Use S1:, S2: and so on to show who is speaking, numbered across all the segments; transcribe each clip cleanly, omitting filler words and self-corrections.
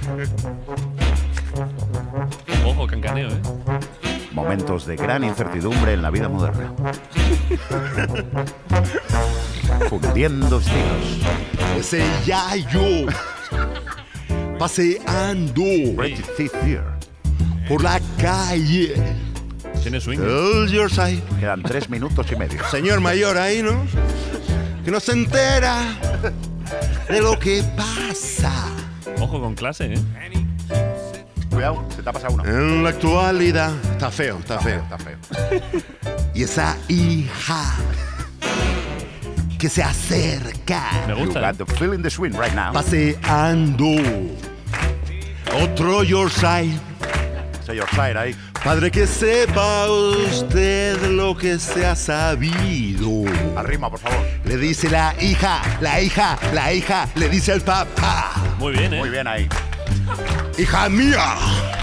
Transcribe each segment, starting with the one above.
S1: Ojo, cancaneo, ¿eh?
S2: Momentos de gran incertidumbre en la vida moderna. Fundiendo estilos.
S3: Ese Yayo paseando
S2: Reggie Theater.
S3: por la calle.
S1: Tiene swing.
S3: Tell your side.
S2: Quedan 3 minutos y medio.
S3: Señor mayor ahí, ¿no? Que no se entera de lo que pasa.
S1: Ojo, con clase, ¿eh?
S2: Cuidado, se te ha pasado uno.
S3: En la actualidad. Está feo, está feo.
S2: Está feo.
S3: Y esa hija que se acerca.
S1: Me
S2: You
S1: gusta.
S2: got the feeling the swing right now.
S3: Paseando. Otro your side.
S2: Say your side ahí.
S3: Padre, que sepa usted lo que se ha sabido.
S2: Arrima, por favor.
S3: Le dice la hija, le dice al papá.
S1: Muy bien, ¿eh?
S2: Muy bien ahí.
S3: Hija mía,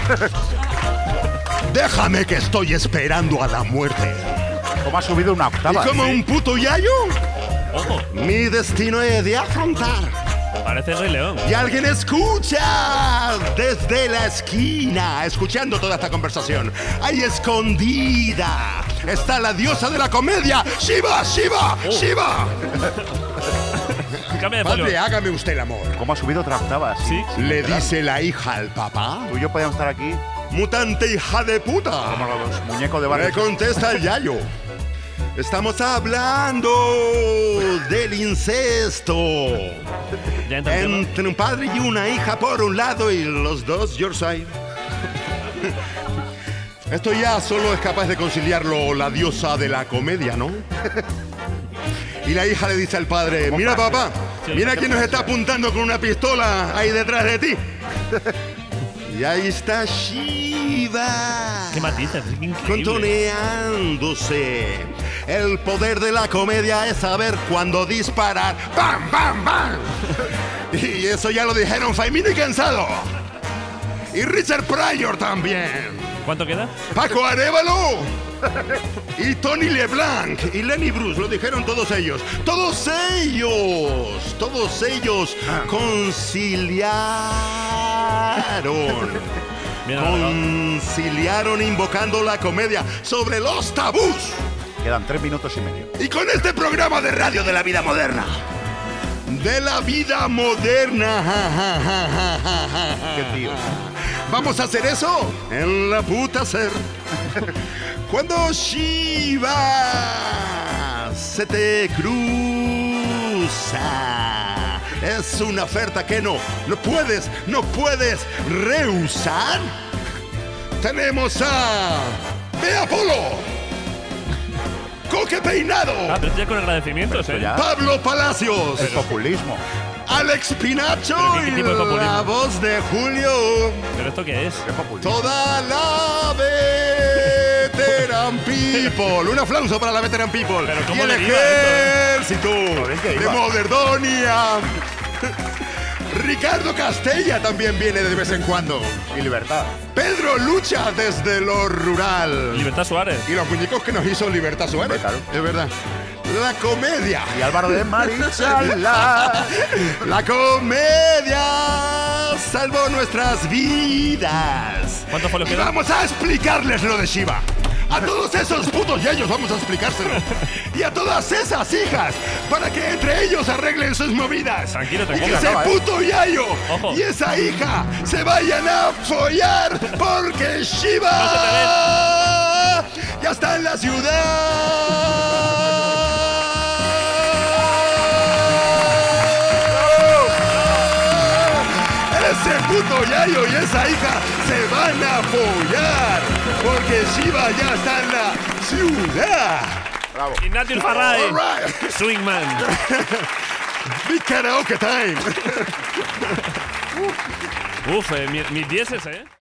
S3: déjame que estoy esperando a la muerte.
S2: ¿Cómo ha subido una octava?
S3: Y como un puto yayo,
S1: Ojo,
S3: mi destino es de afrontar.
S1: parece Rey León.
S3: Y alguien escucha desde la esquina, escuchando toda esta conversación. Ahí escondida está la diosa de la comedia, Shiva, Shiva, Shiva.
S1: Cambia de folio.
S3: Padre, hágame usted el amor.
S2: ¿Cómo ha subido otra octava?
S1: Sí.
S3: Le dice la hija al papá.
S2: Tú y yo podíamos estar aquí
S3: Mutante hija de puta.
S2: como los muñecos de
S3: Le
S2: barrio.
S3: contesta el yayo. Estamos hablando del incesto
S1: Ya entra el tema.
S3: entre un padre y una hija por un lado y los dos your side. Esto ya solo es capaz de conciliarlo la diosa de la comedia, ¿no? Y la hija le dice al padre, mira papá,
S1: Sí.
S3: mira quién nos está apuntando con una pistola ahí detrás de ti. Y ahí está Shiva.
S1: ¿Qué matices? Es increíble.
S3: Contoneándose. El poder de la comedia es saber cuándo disparar. ¡Bam, bam, bam! Y eso ya lo dijeron Faimino y Cansado. Y Richard Pryor también.
S1: ¿Cuánto queda?
S3: Paco Arévalo. Y Tony LeBlanc. Y Lenny Bruce. Lo dijeron todos ellos. Todos ellos conciliaron.
S1: Mira, no, no.
S3: Conciliaron invocando la comedia sobre los tabús.
S2: Quedan 3 minutos y medio.
S3: Y con este programa de radio de la vida moderna. De la vida moderna.
S2: Qué tío.
S3: ¿Vamos a hacer eso? En la puta ser. Cuando Shiva se te cruza. Es una oferta que no puedes rehusar. Tenemos a Bea Polo, Coque Peinado,
S1: Ah, pero estoy ya con agradecimientos, ¿eh?
S2: ya.
S3: Pablo Palacios,
S2: El populismo.
S3: Alex Pinacho
S1: ¿Pero qué
S3: y
S1: tipo de populismo?
S3: la voz de Julio.
S1: ¿Pero esto qué es?
S2: Qué populismo.
S3: Toda la veteran people. Un aplauso para la veteran people.
S1: Pero
S3: Y
S1: ¿cómo
S3: el
S1: le iba
S3: ejército
S2: Joder, que
S3: de
S2: iba.
S3: Moderdonia. Ricardo Castella también viene de vez en cuando.
S2: Y libertad.
S3: Pedro lucha desde lo rural.
S1: Libertad Suárez.
S3: Y los muñecos que nos hizo Libertad Suárez.
S2: Claro.
S3: Es verdad. La comedia.
S2: Y Álvaro de Marichala.
S3: La comedia salvó nuestras vidas.
S1: ¿Cuántos folios
S3: Y
S1: quedan?
S3: vamos a explicarles lo de Shiva. A todos esos putos yayos vamos a explicárselo. Y a todas esas hijas, para que entre ellos arreglen sus movidas.
S1: Tranquilo,
S3: Y que
S1: tranquilo.
S3: ese
S2: acaba,
S3: puto yayo
S1: Ojo.
S3: y esa hija se vayan a follar porque Shiva ya está en la ciudad. Ese puto yayo y esa hija se van a follar porque Shiva ya está en la ciudad.
S2: Bravo.
S1: Ignatius Farray.
S3: All right.
S1: Swingman.
S3: Big karaoke time.
S1: Uf, mis dieces, ¿eh?